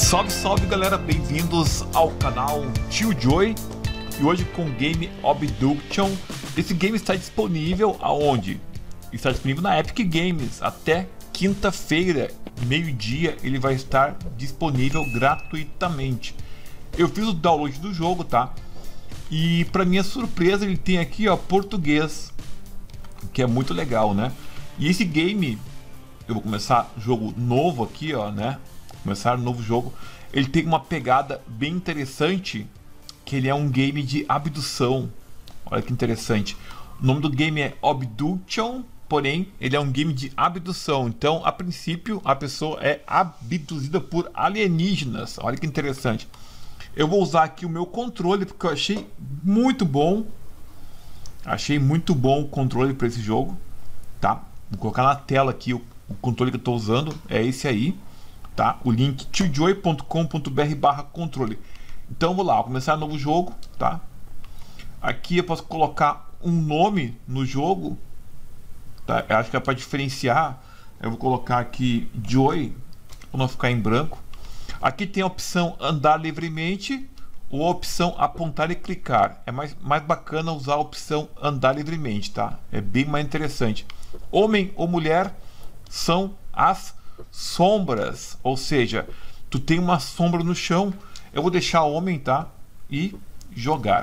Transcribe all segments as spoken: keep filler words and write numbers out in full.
Salve, salve galera, bem-vindos ao canal Tio Joy. E hoje com o game Obduction. Esse game está disponível aonde? Está disponível na Epic Games até quinta-feira, meio-dia. Ele vai estar disponível gratuitamente. Eu fiz o download do jogo, tá? E para minha surpresa ele tem aqui, ó, português, que é muito legal, né? E esse game, eu vou começar jogo novo aqui, ó, né? Começar um novo jogo. Ele tem uma pegada bem interessante, que ele é um game de abdução. Olha que interessante. O nome do game é Obduction, porém ele é um game de abdução. Então, a princípio, a pessoa é abduzida por alienígenas. Olha que interessante. Eu vou usar aqui o meu controle porque eu achei muito bom. Achei muito bom o controle para esse jogo, tá? Vou colocar na tela aqui o, o controle que eu estou usando. É esse aí. Tá? O link tio joy ponto com ponto br barra controle. Então vou lá, vou começar um novo jogo, tá? Aqui eu posso colocar um nome no jogo, tá? Eu acho que é para diferenciar. Eu vou colocar aqui Joy, para não ficar em branco. Aqui tem a opção andar livremente ou a opção apontar e clicar. É mais, mais bacana usar a opção andar livremente, tá? É bem mais interessante. Homem ou mulher são as sombras, ou seja, tu tem uma sombra no chão. Eu vou deixar homem, tá? E jogar.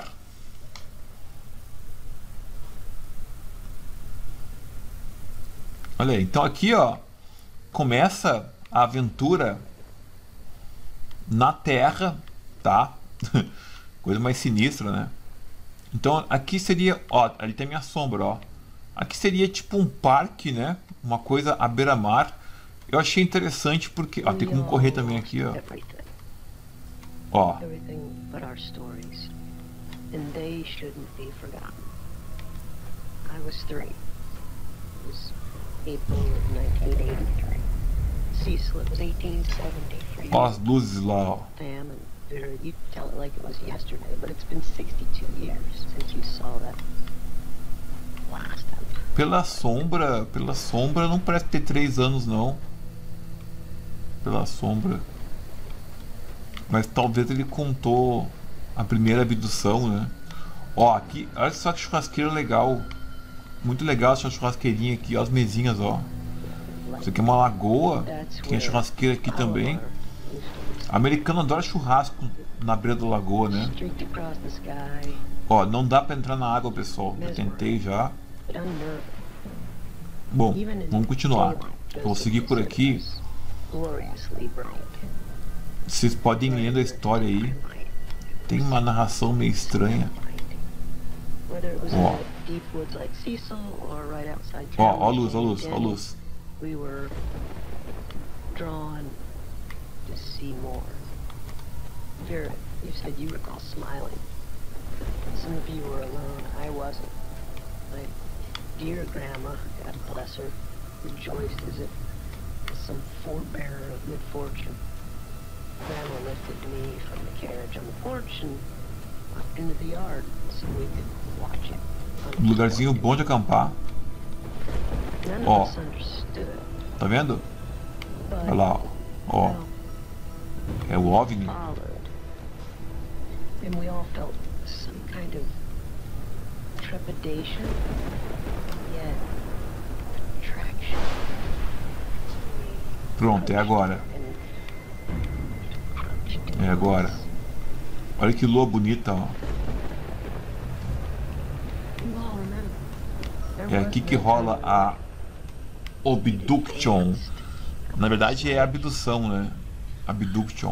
Olha aí, então aqui, ó, começa a aventura na Terra, tá? Coisa mais sinistra, né? Então aqui seria, ó, ali tem minha sombra, ó. Aqui seria tipo um parque, né? Uma coisa à beira-mar. Eu achei interessante porque, ó, tem como correr também aqui, ó. Ó. Ó as luzes lá, ó. Pela sombra, pela sombra não parece ter três anos não. Pela sombra. Mas talvez ele contou a primeira abdução, né? Ó, aqui, olha só que churrasqueira legal. Muito legal essa churrasqueirinha aqui, ó, as mesinhas, ó. Isso aqui é uma lagoa. Tem a churrasqueira aqui também. Americano adora churrasco na beira da lagoa, né? Ó, não dá pra entrar na água, pessoal. Eu tentei já. Bom, vamos continuar. Eu vou seguir por aqui. Vocês podem ir lendo a história aí. Tem uma narração meio estranha. Ó, ó, ó a luz, ó a luz, ó a luz. Dear Grandma, God bless her, rejoiced as if some forebearer of good fortune. Grandma lifted me from the carriage on the porch and walked into the yard so we could watch it. Um lugarzinho bom de acampar. Ó, tá vendo? Olha lá, ó. É o OVNI. And we all felt some kind of trepidation. Pronto, é agora. É agora. Olha que lua bonita, ó. É aqui que rola a Obduction. Na verdade é abdução, né? Abduction.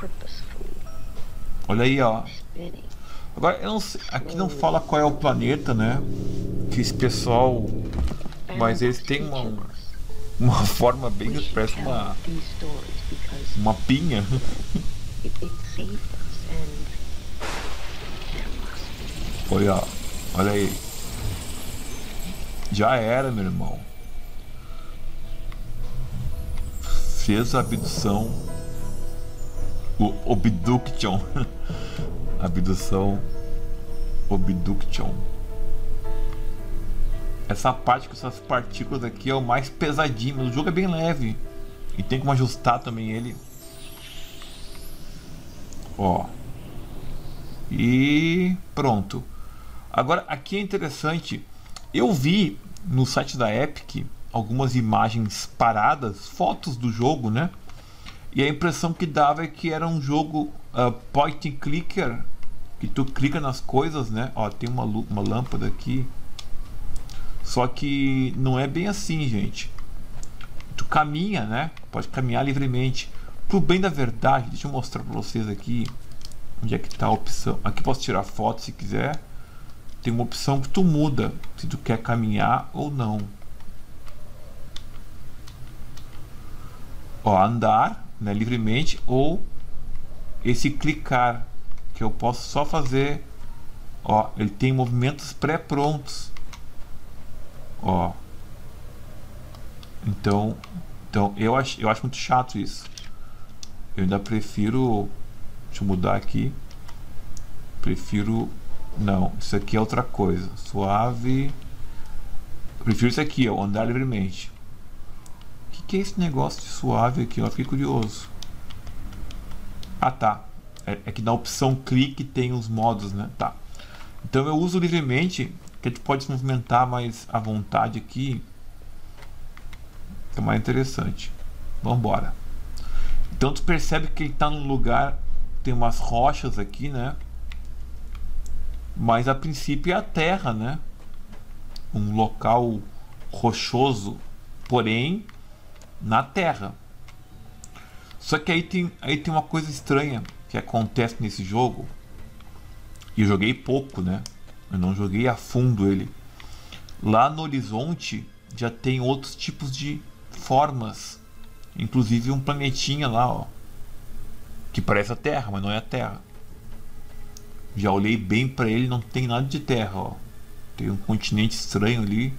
Olha aí, ó. Agora, eu não sei, aqui não fala qual é o planeta, né? Que esse pessoal... Mas eles têm uma, uma forma bem... Parece uma... Uma pinha. Olha, ó. Olha aí. Já era, meu irmão. Fez a abdução. O Obduction. Abdução. Obduction. Essa parte com essas partículas aqui é o mais pesadinho, mas o jogo é bem leve. E tem como ajustar também ele. Ó. E pronto. Agora aqui é interessante. Eu vi no site da Epic algumas imagens paradas, fotos do jogo, né? E a impressão que dava é que era um jogo uh, point and clicker, que tu clica nas coisas, né? Ó, tem uma, uma lâmpada aqui. Só que não é bem assim, gente. Tu caminha, né? Pode caminhar livremente. Pro bem da verdade, deixa eu mostrar pra vocês aqui onde é que tá a opção. Aqui posso tirar foto se quiser. Tem uma opção que tu muda se tu quer caminhar ou não. Ó, andar, né, livremente, ou esse clicar, que eu posso só fazer. Ó, ele tem movimentos pré-prontos. Ó. Então, então eu acho, eu acho muito chato isso. Eu ainda prefiro, deixa eu mudar aqui. Prefiro, não, isso aqui é outra coisa. Suave. Eu prefiro isso aqui, ó, andar livremente. O que, que é esse negócio de suave aqui? Eu fiquei curioso. Ah, tá. É, é que na opção clique tem os modos, né? Tá. Então eu uso livremente, que a gente pode se movimentar mais à vontade aqui. É mais interessante. Vamos embora. Então tu percebe que ele está num lugar, tem umas rochas aqui, né? Mas a princípio é a terra, né? Um local rochoso, porém na terra. Só que aí tem, aí tem uma coisa estranha que acontece nesse jogo. E eu joguei pouco, né? Eu não joguei a fundo ele. Lá no horizonte já tem outros tipos de formas. Inclusive um planetinha lá, ó, que parece a Terra, mas não é a Terra. Já olhei bem para ele, não tem nada de terra, ó. Tem um continente estranho ali.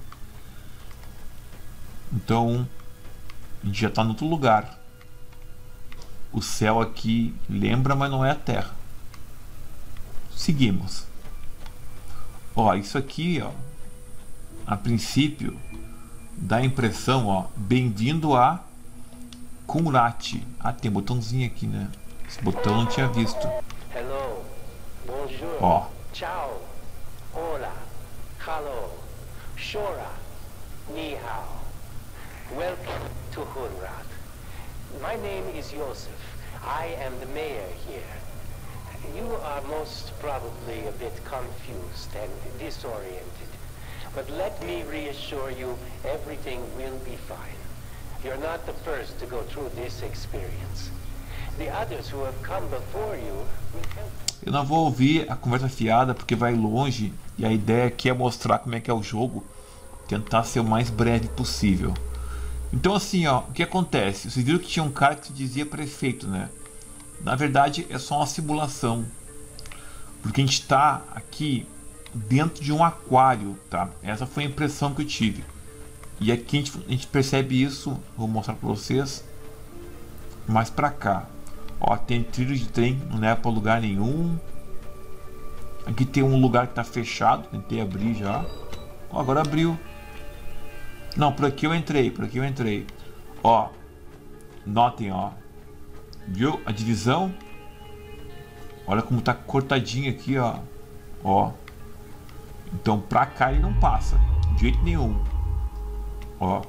Então a gente já está em outro lugar. O céu aqui lembra, mas não é a Terra. Seguimos. Ó, isso aqui, ó, a princípio dá a impressão, ó, bem-vindo a Kumrat. Ah, tem um botãozinho aqui, né? Esse botão eu não tinha visto. Hello, bonjour, Ó. ciao, hola, hello, shora, ni hao. Welcome to Hunrat. My name is Joseph. I am the mayor here. You are most probably a bit confused and disoriented. But let me reassure you, everything will be fine. You're not the first to go through this experience. The others who have come before you will help. Eu não vou ouvir a conversa fiada porque vai longe e a ideia aqui é mostrar como é que é o jogo, tentar ser o mais breve possível. Então assim, ó, o que acontece? Vocês viram que tinha um cara que se dizia prefeito, né? Na verdade é só uma simulação, porque a gente está aqui dentro de um aquário, tá? Essa foi a impressão que eu tive. E aqui a gente, a gente percebe isso, vou mostrar para vocês mais para cá. Ó, tem trilho de trem, não leva para lugar nenhum. Aqui tem um lugar que está fechado, tentei abrir já. Ó, agora abriu. Não, por aqui eu entrei, por aqui eu entrei. Ó, notem, ó. Viu a divisão? Olha como tá cortadinho aqui, ó. Ó. Então pra cá ele não passa, de jeito nenhum. Ó.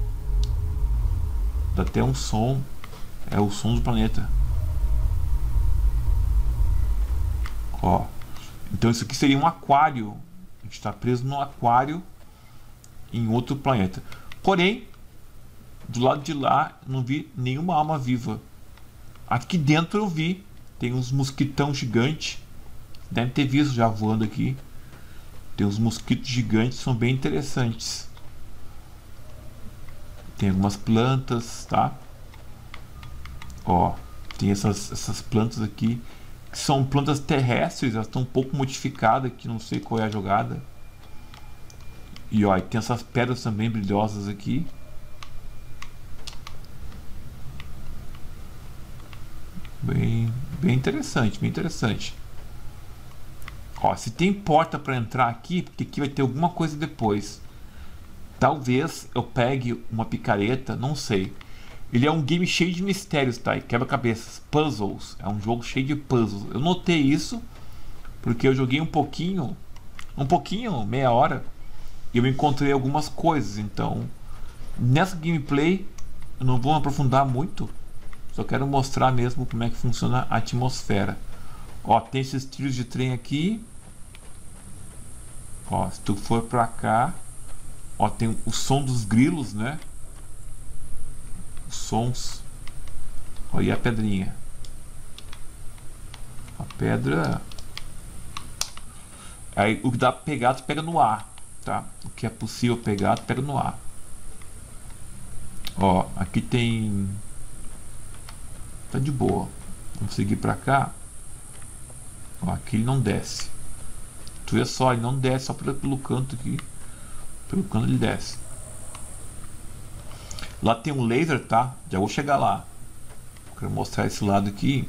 Dá até um som. É o som do planeta. Ó. Então isso aqui seria um aquário. A gente está preso num aquário em outro planeta. Porém, do lado de lá não vi nenhuma alma viva. Aqui dentro eu vi. Tem uns mosquitão gigantes. Deve ter visto já voando aqui. Tem uns mosquitos gigantes, são bem interessantes. Tem algumas plantas, tá? Ó, tem essas, essas plantas aqui que são plantas terrestres, elas estão um pouco modificadas aqui, não sei qual é a jogada. E ó, tem essas pedras também brilhosas aqui. Bem, bem interessante, bem interessante. Ó, se tem porta para entrar aqui, porque aqui vai ter alguma coisa depois. Talvez eu pegue uma picareta, não sei. Ele é um game cheio de mistérios, tá? E quebra-cabeças, puzzles. É um jogo cheio de puzzles. Eu notei isso porque eu joguei um pouquinho, um pouquinho, meia hora, e eu encontrei algumas coisas. Então, nessa gameplay, eu não vou aprofundar muito. Só quero mostrar mesmo como é que funciona a atmosfera. Ó, tem esses trilhos de trem aqui. Ó, se tu for pra cá, ó, tem o som dos grilos, né? Os sons. Olha a pedrinha. A pedra. Aí o que dá pra pegar, tu pega no ar, tá? O que é possível pegar, tu pega no ar. Ó, aqui tem. Tá de boa. Vamos seguir pra cá. Ó, aqui ele não desce. Tu vê só, ele não desce só pelo canto aqui. Pelo canto ele desce. Lá tem um laser, tá? Já vou chegar lá. Quero mostrar esse lado aqui.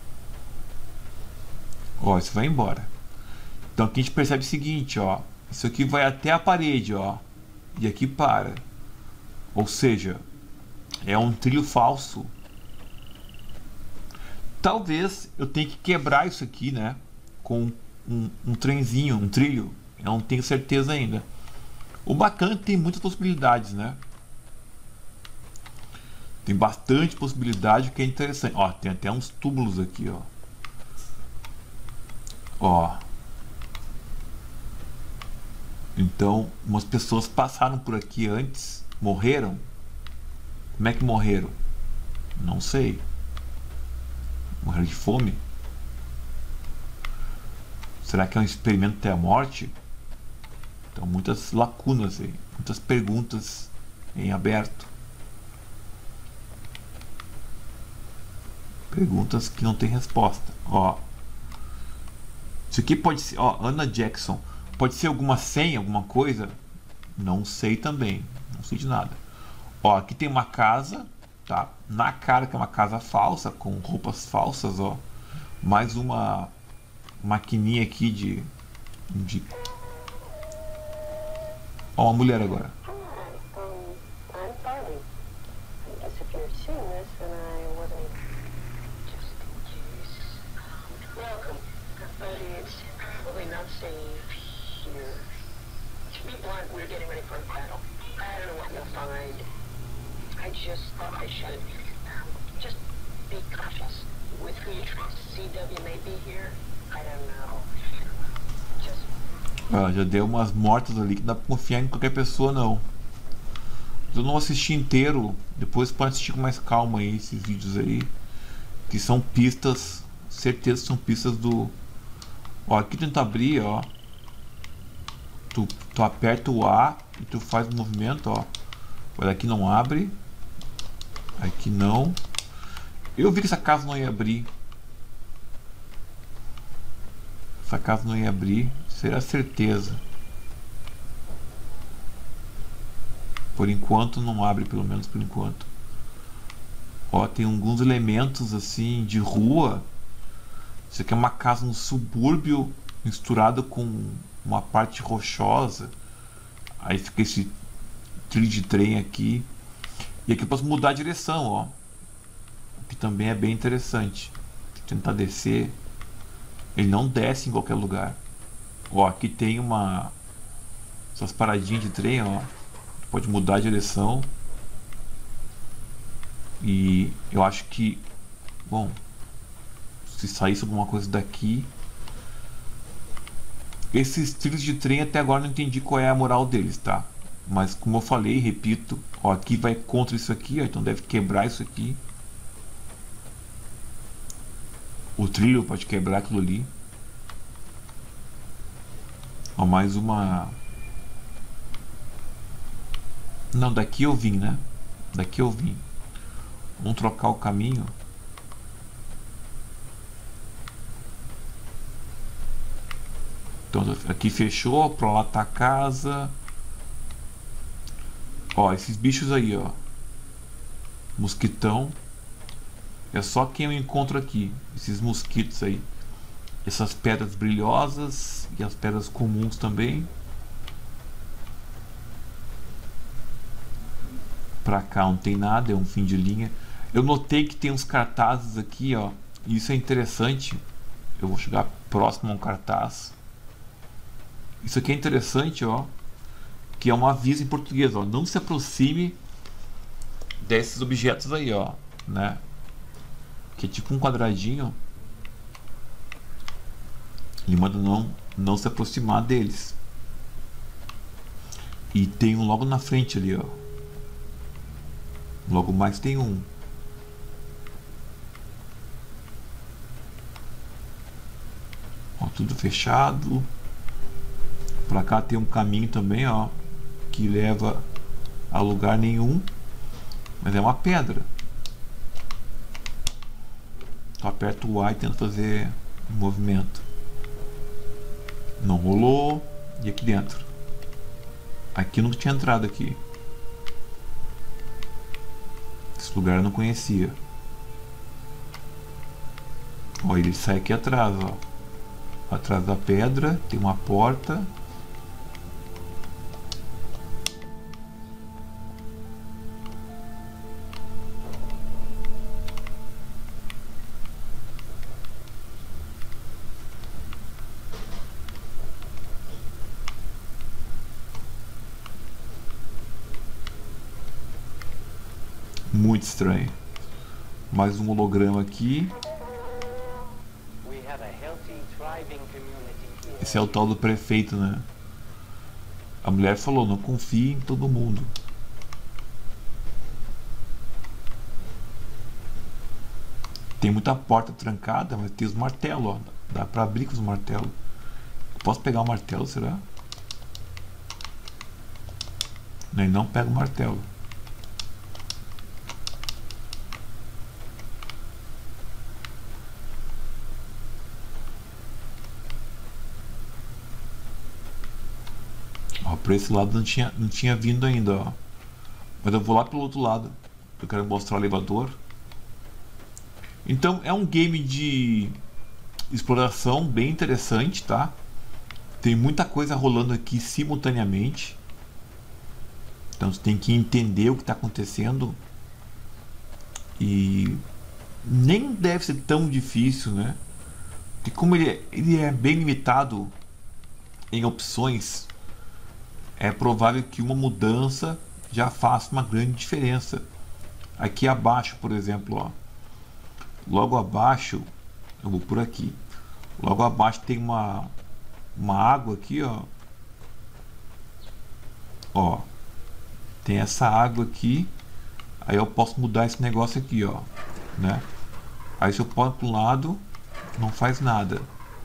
Ó, isso vai embora. Então aqui a gente percebe o seguinte, ó. Isso aqui vai até a parede, ó. E aqui para. Ou seja, é um trilho falso. Talvez eu tenha que quebrar isso aqui, né? Com um, um trenzinho, um trilho. Eu não tenho certeza ainda. O bacana é que tem muitas possibilidades, né? Tem bastante possibilidade, que é interessante. Ó, tem até uns túmulos aqui, ó. Ó. Então, umas pessoas passaram por aqui antes, morreram. Como é que morreram? Não sei. Morreram de fome? Será que é um experimento até a morte? Então, muitas lacunas aí, muitas perguntas em aberto. Perguntas que não tem resposta. Ó, isso aqui pode ser, ó, Anna Jackson. Pode ser alguma senha, alguma coisa? Não sei também. Não sei de nada. Ó, aqui tem uma casa, tá? Na cara que é uma casa falsa, com roupas falsas, ó. Mais uma maquininha aqui de, de... Ó, uma mulher agora. I just thought I should just be cautious with who you trust. C W may be here. I don't know. Just... Ah, já deu umas mortas ali que não dá pra confiar em qualquer pessoa, não. Eu não assisti inteiro. Depois pode assistir com mais calma aí esses vídeos aí, que são pistas. Certeza que são pistas do... Ó, aqui tenta abrir, ó. Tu, tu aperta o A e tu faz o movimento, ó. Olha, aqui não abre. Aqui não. Eu vi que essa casa não ia abrir. Essa casa não ia abrir. Será certeza. Por enquanto não abre, pelo menos por enquanto. Ó, tem alguns elementos assim de rua. Isso aqui é uma casa no subúrbio misturado com uma parte rochosa. Aí fica esse trilho de trem aqui. E aqui eu posso mudar a direção, ó. O que também é bem interessante. Tentar descer. Ele não desce em qualquer lugar. Ó, aqui tem uma... essas paradinhas de trem, ó. Pode mudar a direção. E eu acho que... bom... se saísse alguma coisa daqui... Esses trilhos de trem até agora não entendi qual é a moral deles, tá? Mas como eu falei, repito, ó, aqui vai contra isso aqui, ó, então deve quebrar isso aqui. O trilho pode quebrar aquilo ali. Ó, mais uma... não, daqui eu vim, né? Daqui eu vim. Vamos trocar o caminho. Então aqui fechou, pra lá tá a casa. Ó, esses bichos aí, ó. Mosquitão. É só quem eu encontro aqui. Esses mosquitos aí. Essas pedras brilhosas. E as pedras comuns também. Pra cá não tem nada, é um fim de linha. Eu notei que tem uns cartazes aqui, ó. E isso é interessante. Eu vou chegar próximo a um cartaz. Isso aqui é interessante, ó. Que é um aviso em português, ó. Não se aproxime desses objetos aí, ó. Né? Que é tipo um quadradinho. Ele manda não, não se aproximar deles. E tem um logo na frente ali, ó. Logo mais tem um. Ó, tudo fechado. Pra cá tem um caminho também, ó, que leva a lugar nenhum. Mas é uma pedra. Tu aperta o A e tenta fazer um movimento. Não rolou. E aqui dentro? Aqui não tinha entrado aqui. Esse lugar eu não conhecia. Ó, ele sai aqui atrás, ó. Atrás da pedra tem uma porta. Muito estranho. Mais um holograma aqui. Esse é o tal do prefeito, né? A mulher falou, não confie em todo mundo. Tem muita porta trancada, mas tem os martelos, ó. Dá pra abrir com os martelos. Eu posso pegar o martelo, será? Não, não pega o martelo. Ó, pra esse lado não tinha, não tinha vindo ainda, ó. Mas eu vou lá pelo outro lado. Eu quero mostrar o elevador. Então é um game de exploração bem interessante, tá? Tem muita coisa rolando aqui simultaneamente. Então você tem que entender o que está acontecendo. E nem deve ser tão difícil, né? Porque como ele é, ele é bem limitado em opções, é provável que uma mudança já faça uma grande diferença. Aqui abaixo, por exemplo, ó. Logo abaixo, eu vou por aqui. Logo abaixo tem uma uma água aqui, ó. Ó. Tem essa água aqui. Aí eu posso mudar esse negócio aqui, ó, né? Aí se eu ponho para um lado, não faz nada.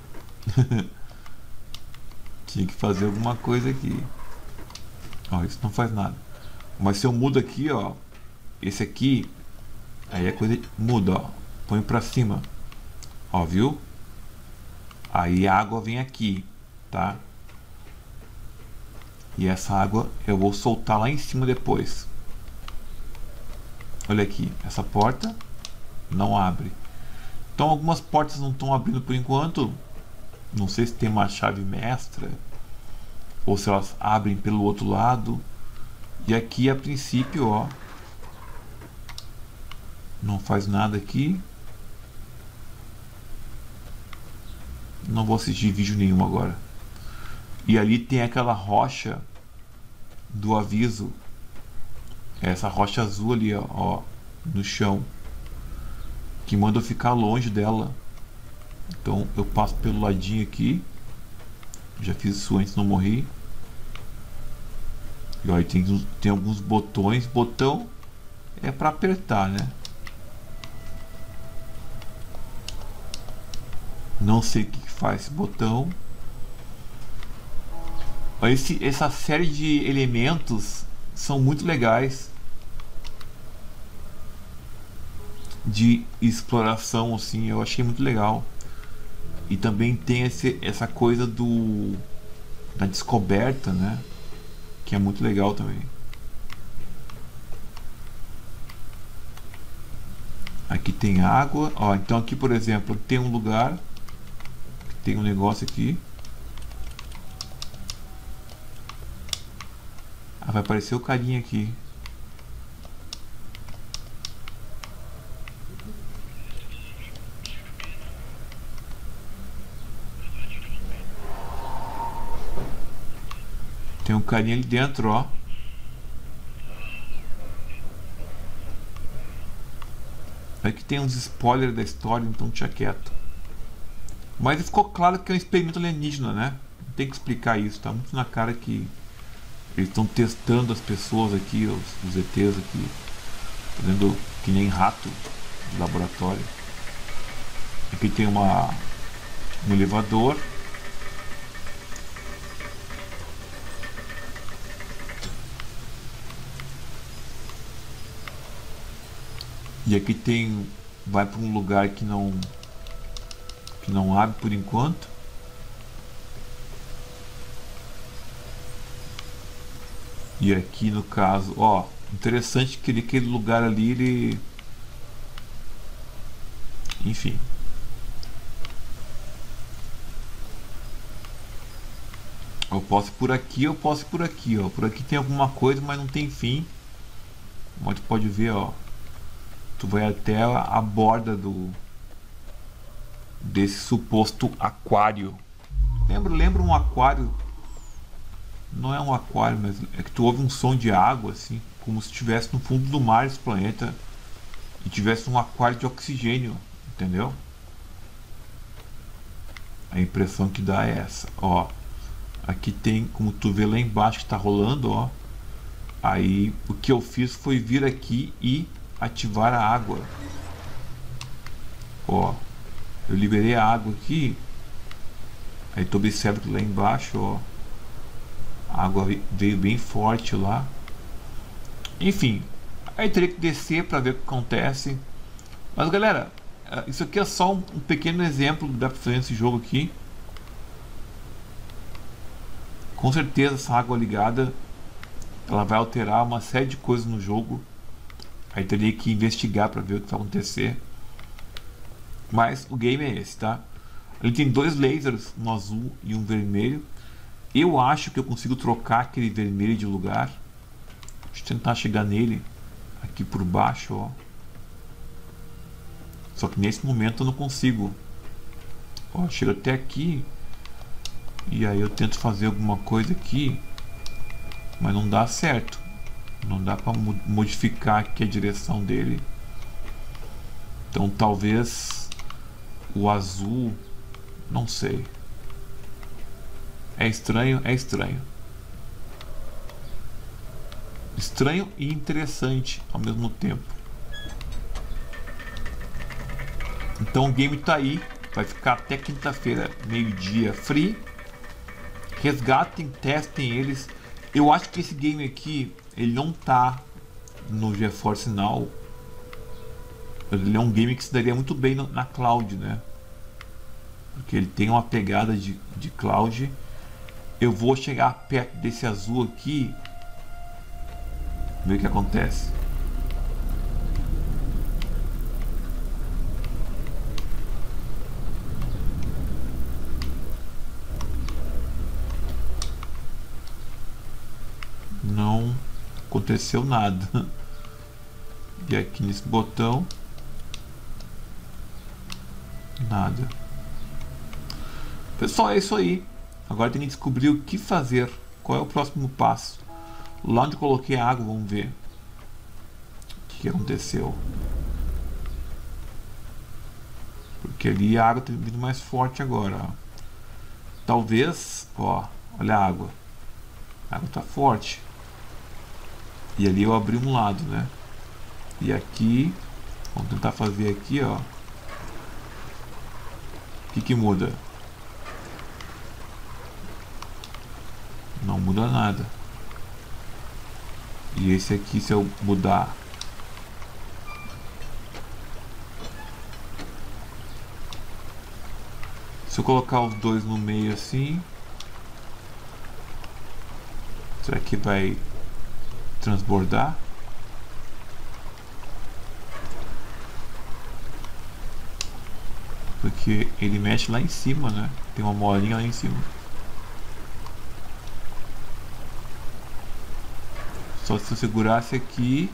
Tinha que fazer alguma coisa aqui. Ó, isso não faz nada. Mas se eu mudo aqui, ó, esse aqui, aí a coisa muda, ó. Põe pra cima. Ó, viu? Aí a água vem aqui, tá? E essa água eu vou soltar lá em cima depois. Olha aqui, essa porta não abre. Então algumas portas não estão abrindo por enquanto. Não sei se tem uma chave mestra ou se elas abrem pelo outro lado. E aqui a princípio, ó, não faz nada aqui. Não vou assistir vídeo nenhum agora. E ali tem aquela rocha do aviso. Essa rocha azul ali, ó, ó, no chão, que manda eu ficar longe dela. Então eu passo pelo ladinho aqui. Já fiz isso antes, não morri. E aí tem, tem alguns botões. Botão é para apertar, né? Não sei o que faz esse botão. Esse, essa série de elementos são muito legais de exploração, assim, eu achei muito legal. E também tem esse, essa coisa do da descoberta, né? Que é muito legal também. Aqui tem água, ó, então aqui, por exemplo, tem um lugar, tem um negócio aqui. Ah, vai aparecer o carinha aqui. Tem um carinha ali dentro, ó. Aqui tem uns spoilers da história, então tinha quieto. Mas ficou claro que é um experimento alienígena, né? Não tem que explicar isso, tá muito na cara que eles estão testando as pessoas aqui, os, os E Tês aqui, fazendo que nem rato de laboratório. Aqui tem uma, um elevador. E aqui tem, vai para um lugar que não que não abre por enquanto. E aqui no caso, ó, interessante que aquele lugar ali, ele, enfim, eu posso ir por aqui, eu posso ir por aqui, ó. Por aqui tem alguma coisa, mas não tem fim. Como tu pode ver, ó, tu vai até a borda do desse suposto aquário. Lembra, lembra um aquário? Não é um aquário, mas é que tu ouve um som de água, assim, como se estivesse no fundo do mar esse planeta e tivesse um aquário de oxigênio, entendeu? A impressão que dá é essa, ó. Aqui tem, como tu vê lá embaixo que tá rolando, ó. Aí o que eu fiz foi vir aqui e ativar a água. Ó, eu liberei a água aqui. Aí tu observa que lá embaixo, ó, a água veio bem forte lá. Enfim, aí teria que descer para ver o que acontece. Mas galera, isso aqui é só um, um pequeno exemplo do que dá pra fazer nesse jogo aqui. Com certeza essa água ligada, ela vai alterar uma série de coisas no jogo. Aí teria que investigar para ver o que vai acontecer. Mas o game é esse, tá? Ele tem dois lasers, um azul e um vermelho. Eu acho que eu consigo trocar aquele vermelho de lugar. Deixa eu tentar chegar nele aqui por baixo, ó. Só que nesse momento eu não consigo. Ó, chego até aqui. E aí eu tento fazer alguma coisa aqui, mas não dá certo. Não dá para modificar aqui a direção dele. Então talvez o azul, não sei. É estranho, é estranho. Estranho e interessante ao mesmo tempo. Então o game tá aí, vai ficar até quinta-feira, meio-dia, free. Resgatem, testem eles. Eu acho que esse game aqui, ele não tá no GeForce Now. Ele é um game que se daria muito bem na cloud, né? Porque ele tem uma pegada de, de cloud. Eu vou chegar perto desse azul aqui, ver o que acontece. Não aconteceu nada. E aqui nesse botão, nada. Pessoal, é isso aí. Agora tem que descobrir o que fazer. Qual é o próximo passo? Lá onde eu coloquei a água, vamos ver o que aconteceu. Porque ali a água tem vindo mais forte agora, ó. Talvez, ó, olha a água. A água tá forte. E ali eu abri um lado, né? E aqui, vamos tentar fazer aqui, ó. O que que muda? Não muda nada. E esse aqui, se eu mudar, se eu colocar os dois no meio assim, será que vai transbordar? Porque ele mexe lá em cima, né? Tem uma molinha lá em cima. Só se eu segurasse aqui.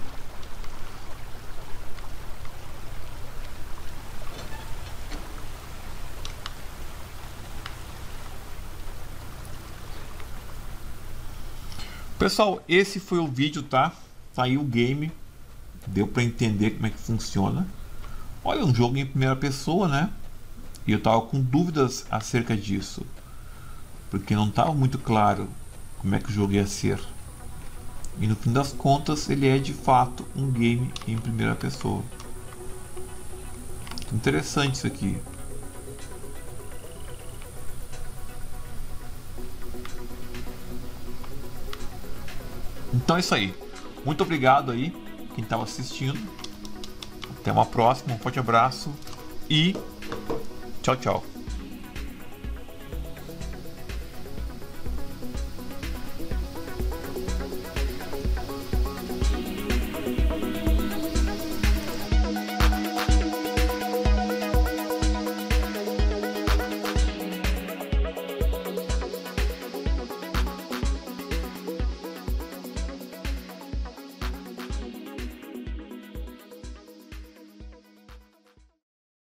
Pessoal, esse foi o vídeo, tá? Tá aí o game. Deu pra entender como é que funciona. Olha, um jogo em primeira pessoa, né? E eu tava com dúvidas acerca disso, porque não estava muito claro como é que o jogo ia ser. E no fim das contas, ele é de fato um game em primeira pessoa. Interessante isso aqui. Então é isso aí. Muito obrigado aí quem estava assistindo. Até uma próxima, um forte abraço e tchau, tchau.